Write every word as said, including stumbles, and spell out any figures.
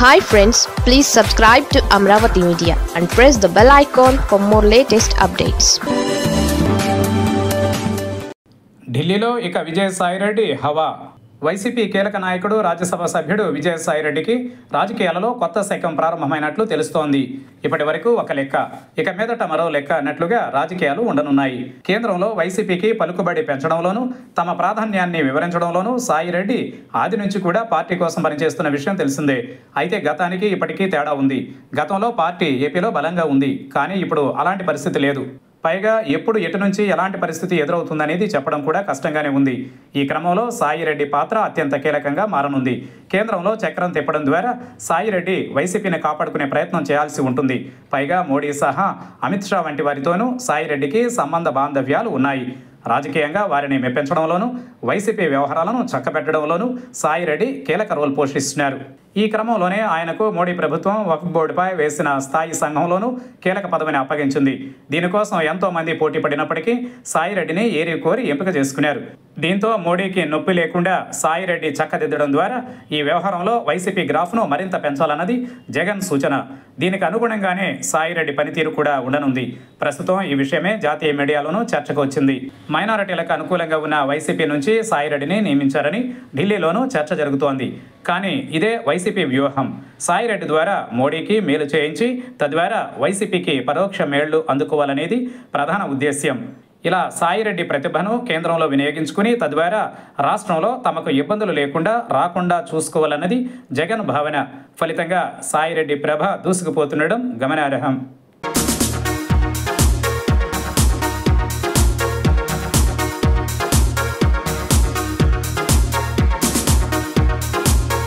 Hi friends, please subscribe to Amravati Media and press the bell icon for more latest updates. ఢిల్లీలో ఇక విజయసాయిరెడ్డి హవా. YCP కీలక నాయకుడు రాజ్యసభ సభ్యుడు విజయసాయిరెడ్డికి రాజకీయాలలో కొత్త శకం ప్రారంభమైనట్లు తెలుస్తోంది. ఇప్పటి వరకు ఒక లెక్క, ఇక మీదట మరో లెక్క అన్నట్లుగా రాజకీయాలు ఉండనున్నాయి. కేంద్రంలో వైసీపీకి పలుకుబడి పెంచడంలోనూ తమ ప్రాధాన్యాన్ని వివరించడంలోనూ సాయిరెడ్డి ఆది నుంచి కూడా పార్టీ కోసం పనిచేస్తున్న విషయం తెలిసిందే. అయితే గతానికి ఇప్పటికీ తేడా ఉంది. గతంలో పార్టీ ఏపీలో బలంగా ఉంది, కానీ ఇప్పుడు అలాంటి పరిస్థితి లేదు. పైగా ఎప్పుడు ఎటు నుంచి ఎలాంటి పరిస్థితి ఎదురవుతుందనేది చెప్పడం కూడా కష్టంగానే ఉంది. ఈ క్రమంలో సాయిరెడ్డి పాత్ర అత్యంత కీలకంగా మారనుంది. కేంద్రంలో చక్రం తిప్పడం ద్వారా సాయిరెడ్డి వైసీపీని కాపాడుకునే ప్రయత్నం చేయాల్సి ఉంటుంది. పైగా మోడీ సహా అమిత్ షా వంటి వారితోనూ సాయిరెడ్డికి సంబంధ బాంధవ్యాలు ఉన్నాయి. రాజకీయంగా వారిని మెప్పించడంలోనూ వైసీపీ వ్యవహారాలను చక్కబెట్టడంలోనూ సాయిరెడ్డి కీలక రోల్ పోషిస్తున్నారు. ఈ క్రమంలోనే ఆయనకు మోడీ ప్రభుత్వం వక్ఫ్ బోర్డుపై వేసిన స్థాయి సంఘంలోనూ కీలక పదవిని అప్పగించింది. దీనికోసం ఎంతో మంది పోటీ పడినప్పటికీ సాయిరెడ్డిని ఏరి కోరి ఎంపిక చేసుకున్నారు. దీంతో మోడీకి నొప్పి లేకుండా సాయిరెడ్డి చక్కదిద్దడం ద్వారా ఈ వ్యవహారంలో వైసీపీ గ్రాఫ్ను మరింత పెంచాలన్నది జగన్ సూచన. దీనికి అనుగుణంగానే సాయిరెడ్డి పనితీరు కూడా ఉండనుంది. ప్రస్తుతం ఈ విషయమే జాతీయ మీడియాలోనూ చర్చకు వచ్చింది. మైనారిటీలకు అనుకూలంగా ఉన్న వైసీపీ నుంచి సాయిరెడ్డిని నియమించారని ఢిల్లీలోనూ చర్చ జరుగుతోంది. కానీ ఇదే వైసీపీ వ్యూహం. సాయిరెడ్డి ద్వారా మోడీకి మేలు చేయించి తద్వారా వైసీపీకి పరోక్ష మేళ్లు అందుకోవాలనేది ప్రధాన ఉద్దేశ్యం. ఇలా సాయిరెడ్డి ప్రతిభను కేంద్రంలో వినియోగించుకుని తద్వారా రాష్ట్రంలో తమకు ఇబ్బందులు లేకుండా రాకుండా చూసుకోవాలన్నది జగన్ భావన. ఫలితంగా సాయిరెడ్డి ప్రభ దూసుకుపోతుండడం గమనార్హం.